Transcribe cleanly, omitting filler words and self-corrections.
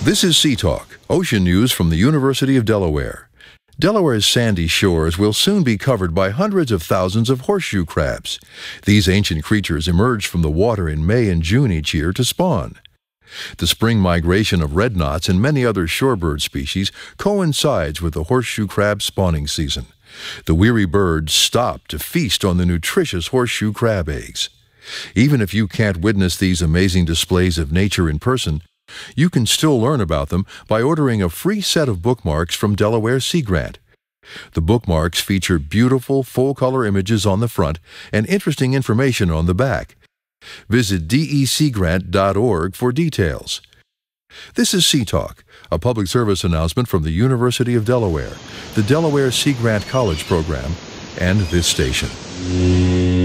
This is SeaTalk, ocean news from the University of Delaware. Delaware's sandy shores will soon be covered by hundreds of thousands of horseshoe crabs. These ancient creatures emerge from the water in May and June each year to spawn. The spring migration of red knots and many other shorebird species coincides with the horseshoe crab spawning season. The weary birds stop to feast on the nutritious horseshoe crab eggs. Even if you can't witness these amazing displays of nature in person, you can still learn about them by ordering a free set of bookmarks from Delaware Sea Grant. The bookmarks feature beautiful full-color images on the front and interesting information on the back. Visit decgrant.org for details. This is SeaTalk, a public service announcement from the University of Delaware, the Delaware Sea Grant College Program, and this station.